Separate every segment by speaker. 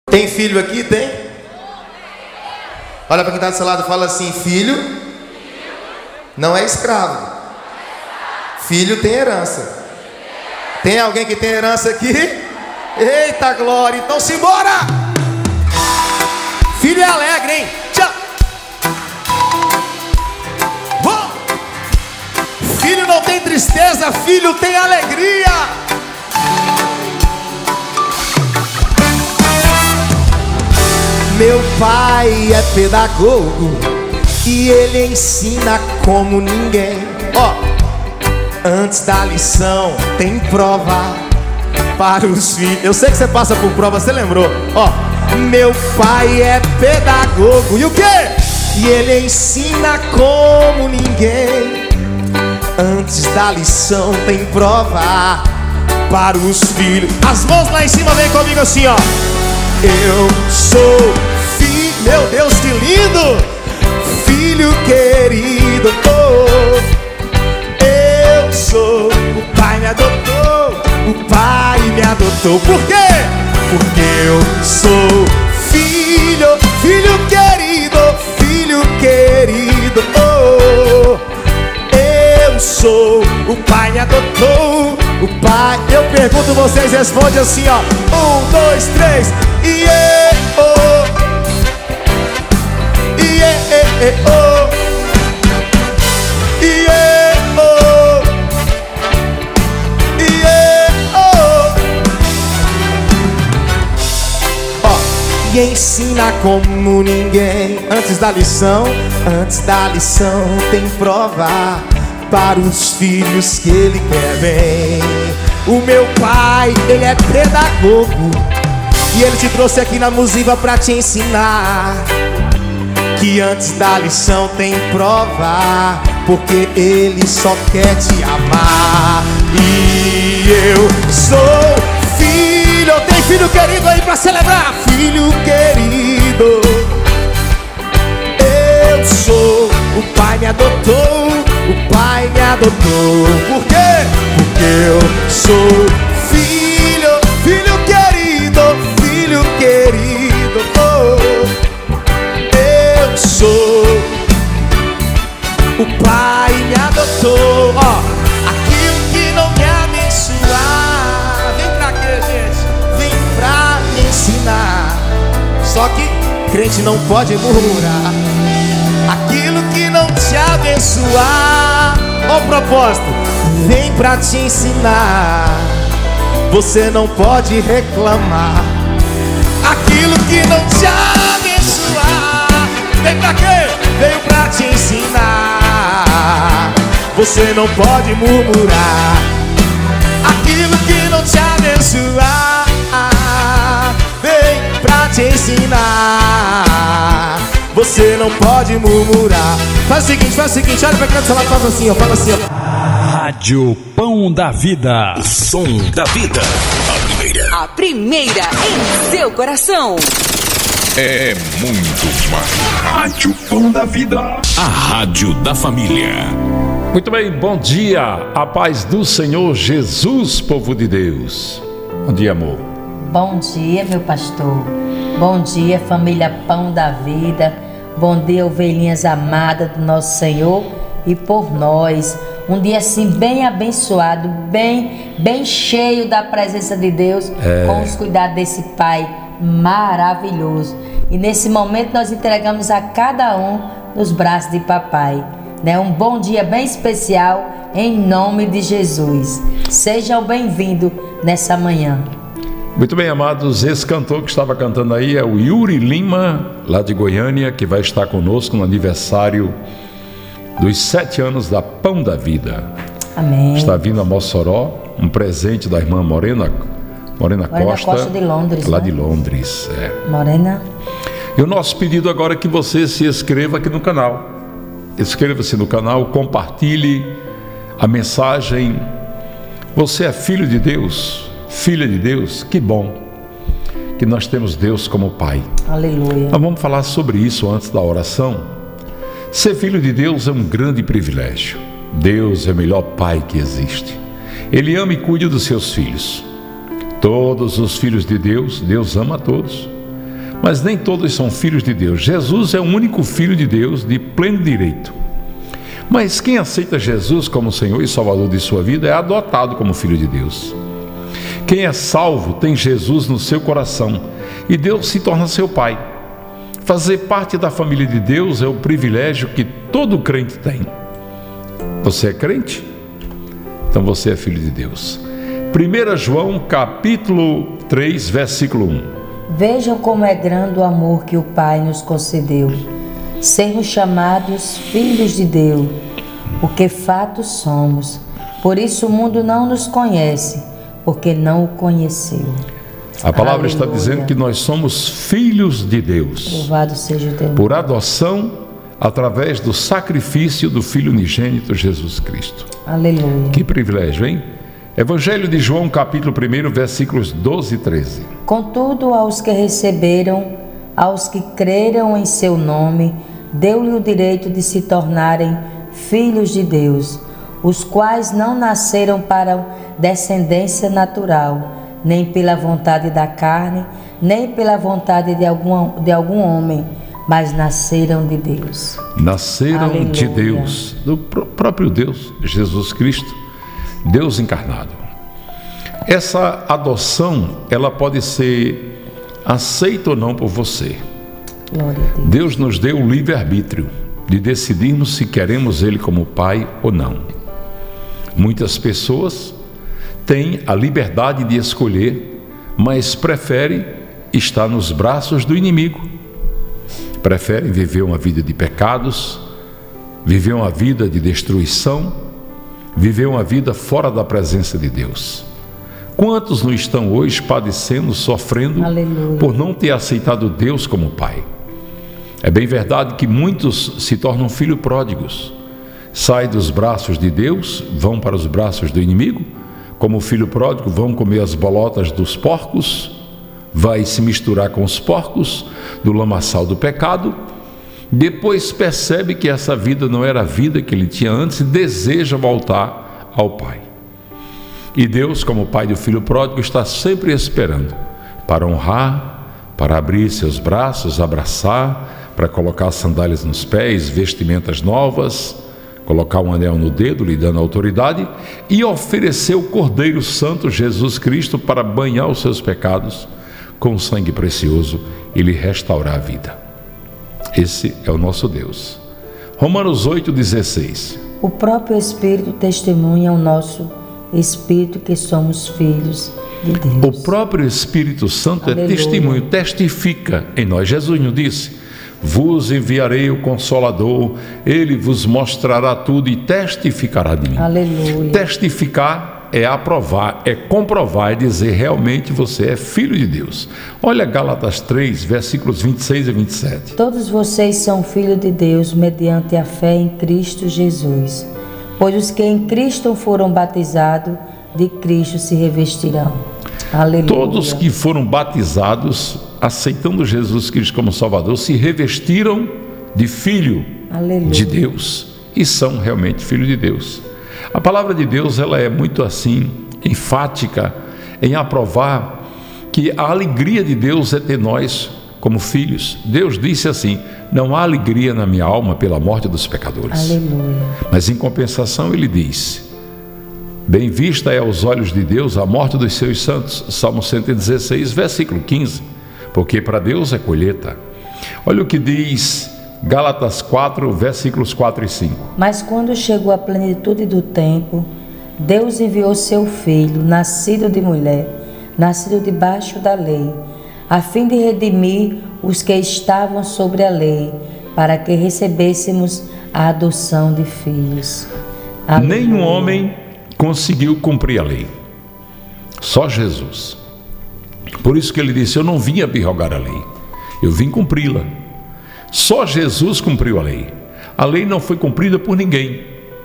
Speaker 1: Tem filho aqui? Tem? Olha para quem está do seu lado e fala assim: filho não é escravo. Filho tem herança. Tem alguém que tem herança aqui? Eita glória! Então simbora! Filho é alegre, hein? Tchau! Filho não tem tristeza, filho tem alegria. Meu pai é pedagogo e ele ensina como ninguém. Ó, antes da lição tem prova para os filhos. Eu sei que você passa por prova, você lembrou? Ó, meu pai é pedagogo e o quê? E ele ensina como ninguém. Antes da lição tem prova para os filhos. As mãos lá em cima, vem comigo assim, ó. Eu sou filho, meu Deus, que lindo! Filho querido, oh, eu sou, o pai me adotou, o pai me adotou. Por quê? Porque eu sou filho, filho querido, oh, eu sou, o pai me adotou, o pai. Eu pergunto, vocês respondem assim, ó. 1, 2, 3, iê, oh, iê, oh, iê, oh, iê, oh. Ó, e ensina como ninguém. Antes da lição tem prova para os filhos que ele quer bem. O meu pai, ele é pedagogo e ele te trouxe aqui na Musiva pra te ensinar que antes da lição tem prova, porque ele só quer te amar. E eu sou filho. Tem filho querido aí pra celebrar? Filho querido, eu sou, o pai me adotou, o pai me adotou. Por quê? Porque eu sou filho, filho querido, oh, eu sou, o pai me adotou. Ó, aquilo que não me abençoar, vem pra quê, gente? Vem pra me ensinar. Só que crente não pode murmurar. Aquilo que não te abençoar, ó o propósito, vem pra te ensinar. Você não pode reclamar. Aquilo que não te abençoar, vem pra quê? Veio pra te ensinar. Você não pode murmurar. Aquilo que não te abençoar, vem pra te ensinar. Você não pode murmurar. Faz o seguinte, olha pra cá do seu lado, fala assim, ó.
Speaker 2: Rádio Pão da Vida.
Speaker 3: O som da vida.
Speaker 4: A primeira em seu coração.
Speaker 3: É muito mais. Rádio Pão da Vida. A rádio da família.
Speaker 2: Muito bem, bom dia. A paz do Senhor Jesus, povo de Deus. Bom dia, amor.
Speaker 5: Bom dia, meu pastor. Bom dia, família Pão da Vida. Bom dia, ovelhinhas amadas do nosso Senhor e por nós. Um dia assim bem abençoado, bem cheio da presença de Deus, com os cuidados desse Pai maravilhoso. E nesse momento nós entregamos a cada um nos braços de papai, né? Um bom dia bem especial em nome de Jesus. Sejam bem-vindos nessa manhã.
Speaker 2: Muito bem, amados, esse cantor que estava cantando aí é o Yuri Lima, lá de Goiânia, que vai estar conosco no aniversário dos 7 anos da Pão da Vida.
Speaker 5: Amém.
Speaker 2: Está vindo a Mossoró, um presente da irmã Morena Costa
Speaker 5: de Londres,
Speaker 2: lá, né?
Speaker 5: De
Speaker 2: Londres,
Speaker 5: Morena.
Speaker 2: E o nosso pedido agora é que você se inscreva aqui no canal. Inscreva-se no canal, compartilhe a mensagem. Você é filho de Deus, filha de Deus, que bom que nós temos Deus como Pai.
Speaker 5: Aleluia.
Speaker 2: Nós vamos falar sobre isso antes da oração. Ser filho de Deus é um grande privilégio. Deus é o melhor Pai que existe. Ele ama e cuida dos seus filhos. Todos os filhos de Deus, Deus ama a todos. mas nem todos são filhos de Deus. Jesus é o único filho de Deus de pleno direito. Mas quem aceita Jesus como Senhor e Salvador de sua vida é adotado como filho de Deus. Quem é salvo tem Jesus no seu coração e Deus se torna seu Pai. Fazer parte da família de Deus é o privilégio que todo crente tem. Você é crente? Então você é filho de Deus. 1 João capítulo 3, versículo 1.
Speaker 5: Vejam como é grande o amor que o Pai nos concedeu, sermos chamados filhos de Deus, porque fato somos. Por isso o mundo não nos conhece, porque não o conheceu.
Speaker 2: A palavra
Speaker 5: Aleluia.
Speaker 2: está dizendo que nós somos filhos de Deus.
Speaker 5: Louvado seja Deus.
Speaker 2: Por adoção, através do sacrifício do Filho unigênito Jesus Cristo.
Speaker 5: Aleluia.
Speaker 2: Que privilégio, hein? Evangelho de João, capítulo 1, versículos 12 e 13.
Speaker 5: Contudo, aos que receberam, aos que creram em seu nome, deu-lhe o direito de se tornarem filhos de Deus, os quais não nasceram para descendência natural, nem pela vontade da carne, nem pela vontade de algum homem, mas nasceram de Deus.
Speaker 2: Nasceram
Speaker 5: Aleluia.
Speaker 2: de Deus, do próprio Deus, Jesus Cristo, Deus encarnado. Essa adoção, ela pode ser aceita ou não por você.
Speaker 5: Glória a Deus.
Speaker 2: Deus nos deu o livre-arbítrio de decidirmos se queremos Ele como Pai ou não. Muitas pessoas têm a liberdade de escolher, mas preferem estar nos braços do inimigo. Preferem viver uma vida de pecados, viver uma vida de destruição, viver uma vida fora da presença de Deus. Quantos não estão hoje padecendo, sofrendo,
Speaker 5: Aleluia.
Speaker 2: por não ter aceitado Deus como Pai? É bem verdade que muitos se tornam filhos pródigos, saem dos braços de Deus, vão para os braços do inimigo, como o filho pródigo, vão comer as bolotas dos porcos, vai se misturar com os porcos do lamaçal do pecado, depois percebe que essa vida não era a vida que ele tinha antes e deseja voltar ao Pai. E Deus, como Pai do filho pródigo, está sempre esperando para honrar, para abrir seus braços, abraçar, para colocar sandálias nos pés, vestimentas novas, colocar um anel no dedo, lhe dando autoridade, e oferecer o Cordeiro Santo, Jesus Cristo, para banhar os seus pecados com o sangue precioso e lhe restaurar a vida. Esse é o nosso Deus. Romanos 8,16.
Speaker 5: O próprio Espírito testemunha ao nosso Espírito que somos filhos de Deus.
Speaker 2: O próprio Espírito Santo
Speaker 5: Aleluia.
Speaker 2: é testemunho, testifica em nós. Jesus nos disse: vos enviarei o Consolador, ele vos mostrará tudo e testificará de mim.
Speaker 5: Aleluia.
Speaker 2: Testificar é aprovar, é comprovar, é dizer realmente você é filho de Deus. Olha Gálatas 3, versículos 26 e 27.
Speaker 5: Todos vocês são filhos de Deus mediante a fé em Cristo Jesus. Pois os que em Cristo foram batizados, de Cristo se revestirão. Aleluia.
Speaker 2: Todos que foram batizados, aceitando Jesus Cristo como Salvador, se revestiram de filho
Speaker 5: Aleluia.
Speaker 2: de Deus e são realmente filhos de Deus. A palavra de Deus, ela é muito assim, enfática em aprovar que a alegria de Deus é ter nós como filhos. Deus disse assim: não há alegria na minha alma pela morte dos pecadores.
Speaker 5: Aleluia.
Speaker 2: Mas em compensação ele diz: bem vista é aos olhos de Deus a morte dos seus santos. Salmo 116, versículo 15. Porque para Deus é colheita. Olha o que diz Gálatas 4, versículos 4 e 5.
Speaker 5: Mas quando chegou a plenitude do tempo, Deus enviou seu Filho, nascido de mulher, nascido debaixo da lei, a fim de redimir os que estavam sobre a lei, para que recebêssemos a adoção de filhos. Aleluia.
Speaker 2: Nenhum homem conseguiu cumprir a lei, só Jesus. Por isso que ele disse: eu não vim abrogar a lei, eu vim cumpri-la. Só Jesus cumpriu a lei. A lei não foi cumprida por ninguém.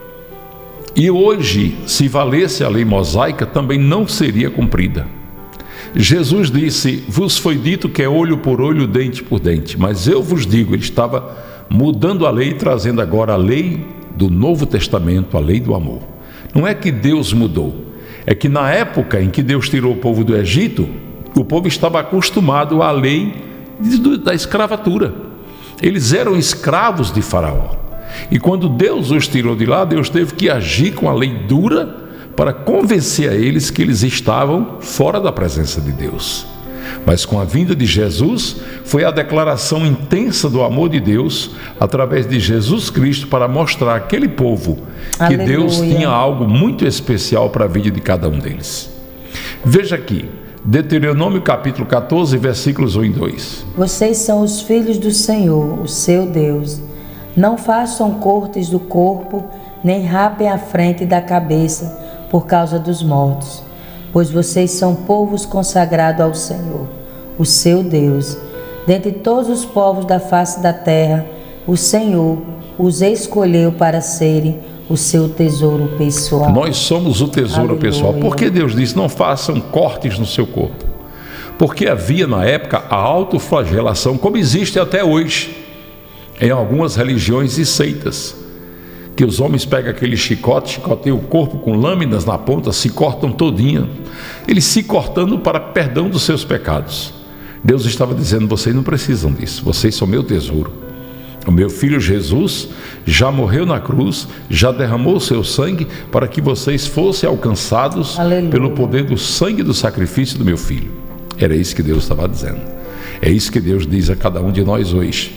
Speaker 2: E hoje, se valesse a lei mosaica, também não seria cumprida. Jesus disse: vos foi dito que é olho por olho, dente por dente, mas eu vos digo. Ele estava mudando a lei, trazendo agora a lei do Novo Testamento, a lei do amor. Não é que Deus mudou, é que na época em que Deus tirou o povo do Egito, o povo estava acostumado à lei da escravatura. Eles eram escravos de Faraó. E quando Deus os tirou de lá, Deus teve que agir com a lei dura para convencer a eles que eles estavam fora da presença de Deus. Mas com a vinda de Jesus, foi a declaração intensa do amor de Deus através de Jesus Cristo para mostrar àquele povo que
Speaker 5: Aleluia.
Speaker 2: Deus tinha algo muito especial para a vida de cada um deles. Veja aqui, Deuteronômio capítulo 14, versículos 1 e 2.
Speaker 5: Vocês são os filhos do Senhor, o seu Deus. Não façam cortes do corpo, nem rapem a frente da cabeça por causa dos mortos, pois vocês são povos consagrados ao Senhor, o seu Deus. Dentre todos os povos da face da terra, o Senhor os escolheu para serem o seu tesouro pessoal.
Speaker 2: Nós somos o tesouro
Speaker 5: Aleluia.
Speaker 2: pessoal. Por que Deus disse, não façam cortes no seu corpo? Porque havia na época a autoflagelação, como existe até hoje, em algumas religiões e seitas, que os homens pegam aquele chicote, chicoteiam o corpo com lâminas na ponta, se cortam todinha, eles se cortando para perdão dos seus pecados. Deus estava dizendo, vocês não precisam disso, vocês são meu tesouro. O meu filho Jesus já morreu na cruz, já derramou o seu sangue para que vocês fossem alcançados
Speaker 5: Aleluia.
Speaker 2: pelo poder do sangue do sacrifício do meu filho. Era isso que Deus estava dizendo. É isso que Deus diz a cada um de nós hoje.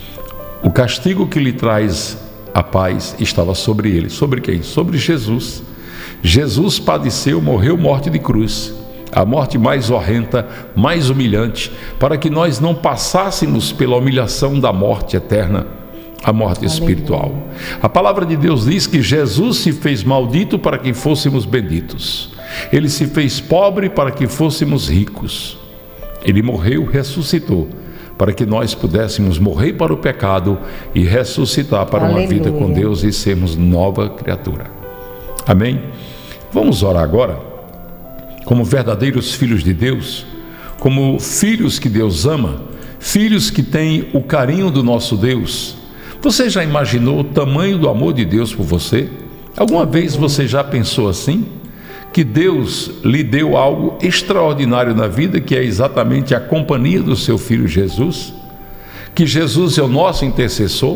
Speaker 2: O castigo que lhe traz a paz estava sobre ele. Sobre quem? Sobre Jesus. Jesus padeceu, morreu morte de cruz, a morte mais horrenda, mais humilhante, para que nós não passássemos pela humilhação da morte eterna, a morte espiritual. A palavra de Deus diz que Jesus se fez maldito para que fôssemos benditos. Ele se fez pobre para que fôssemos ricos. Ele morreu, ressuscitou, para que nós pudéssemos morrer para o pecado e ressuscitar para uma
Speaker 5: Aleluia.
Speaker 2: vida com Deus e sermos nova criatura. Amém? Vamos orar agora, como verdadeiros filhos de Deus, como filhos que Deus ama, filhos que têm o carinho do nosso Deus. Você já imaginou o tamanho do amor de Deus por você? Alguma vez você já pensou assim? Que Deus lhe deu algo extraordinário na vida, que é exatamente a companhia do seu Filho Jesus? Que Jesus é o nosso intercessor?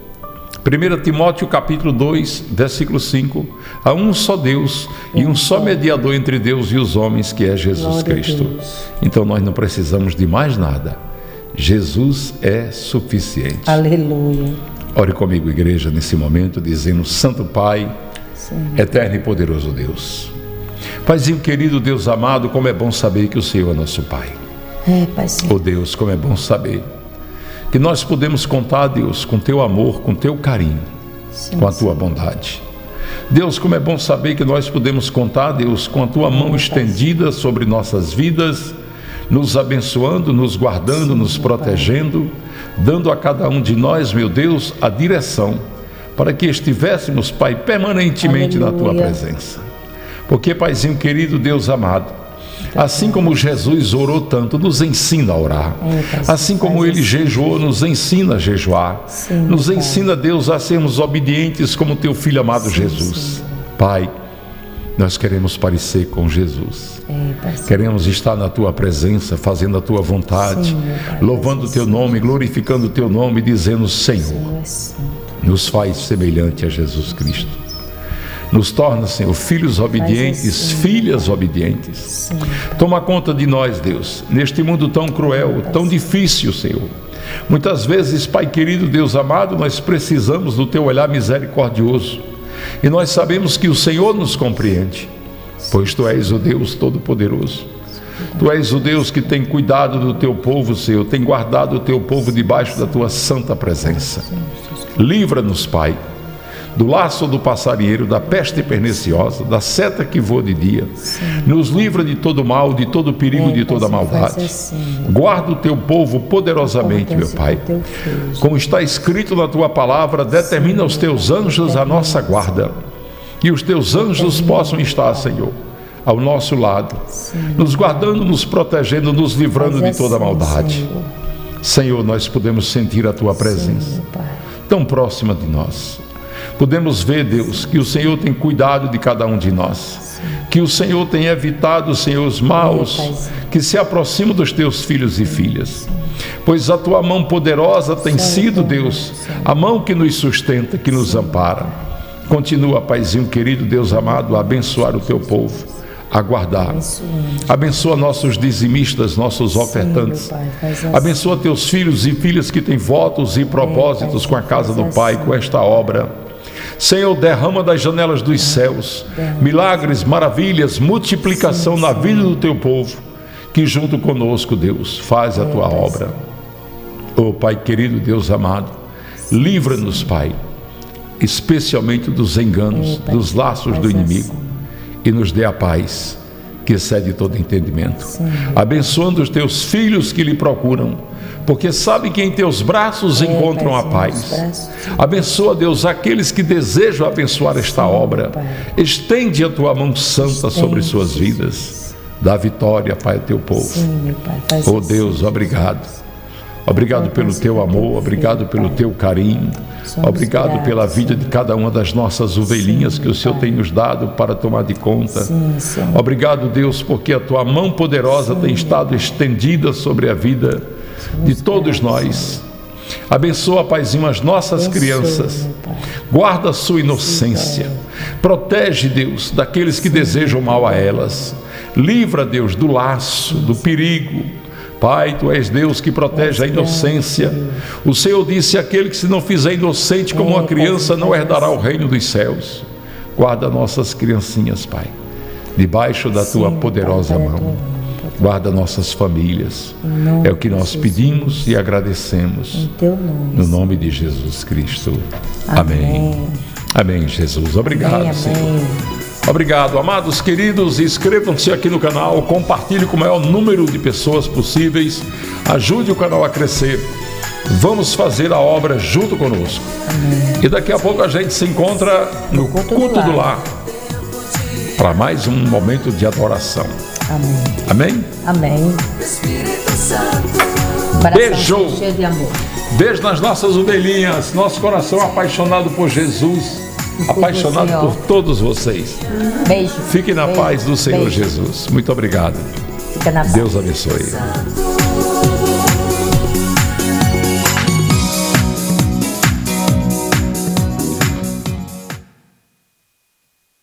Speaker 2: 1 Timóteo capítulo 2, versículo 5. Há um só Deus e um só mediador entre Deus e os homens, que é Jesus
Speaker 5: Glória a
Speaker 2: Cristo.
Speaker 5: Deus.
Speaker 2: Então nós não precisamos de mais nada. Jesus é suficiente.
Speaker 5: Aleluia.
Speaker 2: Ore comigo, igreja, nesse momento, dizendo: Santo Pai,
Speaker 5: Sim.
Speaker 2: eterno e poderoso Deus, Paizinho querido, Deus amado, como é bom saber que o Senhor é nosso Pai.
Speaker 5: Pai, sim.
Speaker 2: Oh Deus, como é bom saber que nós podemos contar, Deus, com teu amor, com teu carinho,
Speaker 5: Sim,
Speaker 2: com a tua bondade. Deus, como é bom saber que nós podemos contar, Deus, com a tua mão estendida sobre nossas vidas, nos abençoando, nos guardando, nos protegendo, dando a cada um de nós, meu Deus, a direção para que estivéssemos, Pai, permanentemente na tua presença. Porque, Paizinho querido, Deus amado, assim como Jesus orou tanto, nos ensina a orar. Assim como Ele jejuou, nos ensina a jejuar.
Speaker 5: Sim,
Speaker 2: nos
Speaker 5: Pai.
Speaker 2: ensina, Deus, a sermos obedientes como Teu Filho amado Jesus. Pai, nós queremos parecer com Jesus.
Speaker 5: Pai, sim.
Speaker 2: Queremos estar na Tua presença, fazendo a Tua vontade,
Speaker 5: Sim, meu Pai,
Speaker 2: louvando o Teu nome, glorificando o Teu nome, dizendo: Senhor,
Speaker 5: Senhor é santo.
Speaker 2: nos faz semelhante a Jesus Cristo. Nos torna, Senhor, filhos obedientes,
Speaker 5: assim,
Speaker 2: filhas obedientes.
Speaker 5: Sim,
Speaker 2: Toma conta de nós, Deus, neste mundo tão cruel, tão difícil, Senhor. Muitas vezes, Pai querido, Deus amado, nós precisamos do Teu olhar misericordioso. E nós sabemos que o Senhor nos compreende, pois Tu és o Deus Todo-Poderoso. Tu és o Deus que tem cuidado do Teu povo, Senhor, tem guardado o Teu povo debaixo da Tua santa presença. Livra-nos, Pai, do laço do passarinheiro, da peste perniciosa, da seta que voa de dia. Nos livra de todo mal, de todo perigo, de toda maldade. Guarda o Teu povo poderosamente, meu Pai. Como está escrito na Tua palavra, determina os Teus anjos a nossa guarda. Que os Teus anjos possam estar, Senhor, ao nosso lado, nos guardando, nos protegendo, nos livrando de toda maldade. Senhor, nós podemos sentir a Tua presença tão próxima de nós. Podemos ver, Deus, que o Senhor tem cuidado de cada um de nós, que o Senhor tem evitado, Senhor, os maus que se aproximam dos teus filhos e filhas. Pois a tua mão poderosa tem sido, Deus, a mão que nos sustenta, que nos ampara. Continua, Paizinho querido, Deus amado, a abençoar o teu povo, a guardar. Abençoa nossos dizimistas, nossos ofertantes. Abençoa teus filhos e filhas que têm votos e propósitos com a casa do Pai, com esta obra. Senhor, derrama das janelas dos céus milagres, maravilhas, multiplicação na vida do teu povo, que junto conosco, Deus, faz a tua obra. Oh Pai querido, Deus amado, livra-nos, Pai, especialmente dos enganos, dos laços do inimigo, e nos dê a paz que excede todo entendimento. Abençoando os teus filhos que lhe procuram, porque sabe que em teus braços encontram a paz. Abençoa, Deus, aqueles que desejam abençoar esta obra. Estende a tua mão santa sobre suas vidas. Dá vitória, Pai, ao teu povo. Oh Deus, obrigado. Obrigado pelo teu amor, obrigado pelo teu carinho, obrigado pela vida de cada uma das nossas ovelhinhas que o Senhor tem nos dado para tomar de conta. Obrigado, Deus, porque a tua mão poderosa tem estado estendida sobre a vida de todos nós. Abençoa, Paizinho, as nossas crianças, guarda a sua inocência, protege, Deus, daqueles que desejam mal a elas, livra, Deus, do laço, do perigo. Pai, tu és Deus que protege a inocência. O Senhor disse: aquele que se não fizer inocente como uma criança não herdará o reino dos céus. Guarda nossas criancinhas, Pai, debaixo da tua poderosa mão. Guarda nossas famílias. É o que nós pedimos e agradecemos. No nome de Jesus Cristo. Amém. Amém, Jesus. Obrigado, Senhor. Obrigado, amados queridos. Inscrevam-se aqui no canal, compartilhe com o maior número de pessoas possíveis, ajude o canal a crescer. Vamos fazer a obra junto conosco. E daqui a pouco a gente se encontra no culto do lar para mais um momento de adoração. Amém? Amém. Beijo. Beijo nas nossas ovelhinhas, nosso coração apaixonado por Jesus, apaixonado por todos vocês.
Speaker 5: Beijo.
Speaker 2: Fiquem na paz do Senhor Jesus. Muito obrigado. Deus abençoe.